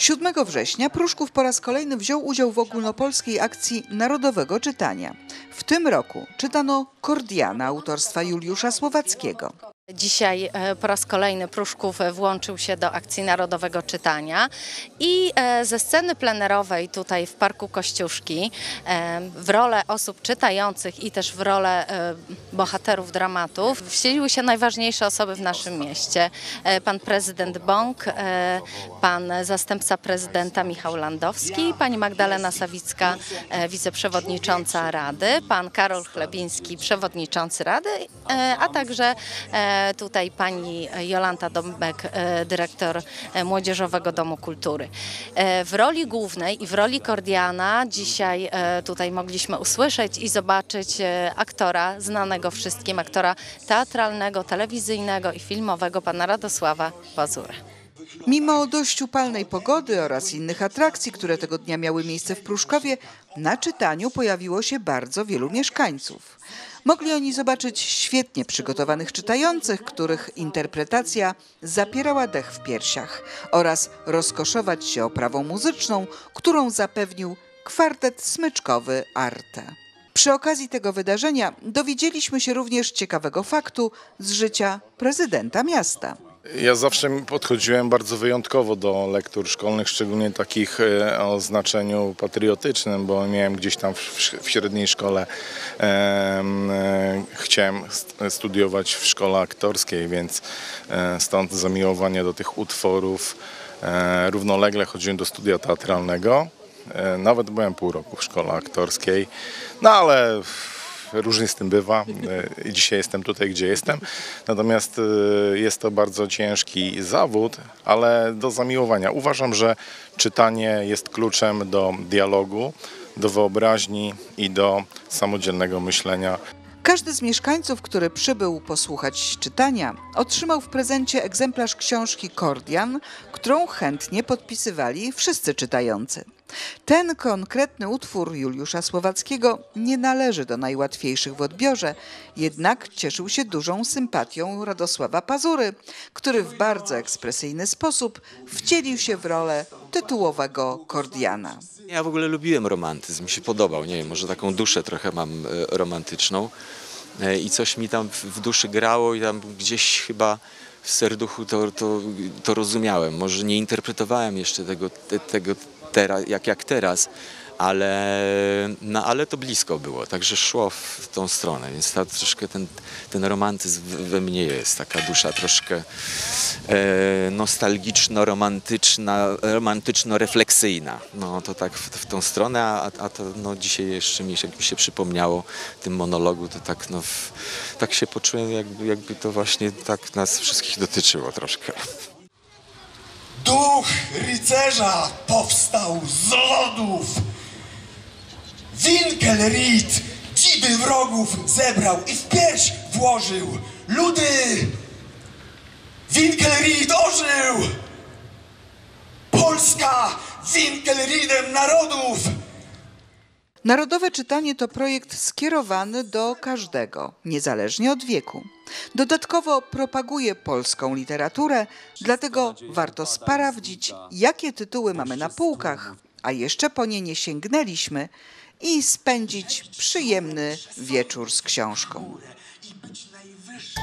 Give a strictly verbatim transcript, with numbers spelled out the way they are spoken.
siódmego września Pruszków po raz kolejny wziął udział w ogólnopolskiej akcji Narodowego Czytania. W tym roku czytano Kordiana autorstwa Juliusza Słowackiego. Dzisiaj po raz kolejny Pruszków włączył się do akcji Narodowego Czytania i ze sceny plenerowej tutaj w Parku Kościuszki w rolę osób czytających i też w rolę bohaterów dramatów wcieliły się najważniejsze osoby w naszym mieście. Pan prezydent Bąk, pan zastępca prezydenta Michał Landowski, pani Magdalena Sawicka, wiceprzewodnicząca Rady, pan Karol Chlebiński, przewodniczący Rady, a także tutaj pani Jolanta Dąbek, dyrektor Młodzieżowego Domu Kultury. W roli głównej i w roli Kordiana dzisiaj tutaj mogliśmy usłyszeć i zobaczyć aktora znanego wszystkim, aktora teatralnego, telewizyjnego i filmowego, pana Radosława Pazurę. Mimo dość upalnej pogody oraz innych atrakcji, które tego dnia miały miejsce w Pruszkowie, na czytaniu pojawiło się bardzo wielu mieszkańców. Mogli oni zobaczyć świetnie przygotowanych czytających, których interpretacja zapierała dech w piersiach, oraz rozkoszować się oprawą muzyczną, którą zapewnił kwartet smyczkowy Arte. Przy okazji tego wydarzenia dowiedzieliśmy się również ciekawego faktu z życia prezydenta miasta. Ja zawsze podchodziłem bardzo wyjątkowo do lektur szkolnych, szczególnie takich o znaczeniu patriotycznym, bo miałem gdzieś tam w średniej szkole, e, e, chciałem studiować w szkole aktorskiej, więc e, stąd zamiłowanie do tych utworów. E, równolegle chodziłem do studia teatralnego, e, nawet byłem pół roku w szkole aktorskiej, no ale różnie z tym bywa i dzisiaj jestem tutaj, gdzie jestem. Natomiast jest to bardzo ciężki zawód, ale do zamiłowania. Uważam, że czytanie jest kluczem do dialogu, do wyobraźni i do samodzielnego myślenia. Każdy z mieszkańców, który przybył posłuchać czytania, otrzymał w prezencie egzemplarz książki Kordian, którą chętnie podpisywali wszyscy czytający. Ten konkretny utwór Juliusza Słowackiego nie należy do najłatwiejszych w odbiorze, jednak cieszył się dużą sympatią Radosława Pazury, który w bardzo ekspresyjny sposób wcielił się w rolę tytułowego Kordiana. Ja w ogóle lubiłem romantyzm, mi się podobał, nie wiem, może taką duszę trochę mam romantyczną i coś mi tam w duszy grało i tam gdzieś chyba w serduchu to, to, to rozumiałem. Może nie interpretowałem jeszcze tego, te, tego teraz, jak, jak teraz, ale, no, ale to blisko było, także szło w tą stronę, więc ta, troszkę ten, ten romantyzm we mnie jest, taka dusza troszkę e, nostalgiczno-romantyczna, romantyczno-refleksyjna. No to tak w, w tą stronę, a, a to no, dzisiaj jeszcze mi się, mi się przypomniało w tym monologu, to tak, no, w, tak się poczułem, jakby, jakby to właśnie tak nas wszystkich dotyczyło troszkę. Duch rycerza powstał z lodów. Winkelried dzidy wrogów zebrał i w pierś włożył. Ludy! Winkelried ożył! Polska Winkelriedem narodów! Narodowe Czytanie to projekt skierowany do każdego, niezależnie od wieku. Dodatkowo propaguje polską literaturę, dlatego warto sprawdzić, jakie tytuły mamy na półkach, a jeszcze po nie nie sięgnęliśmy, i spędzić przyjemny wieczór z książką.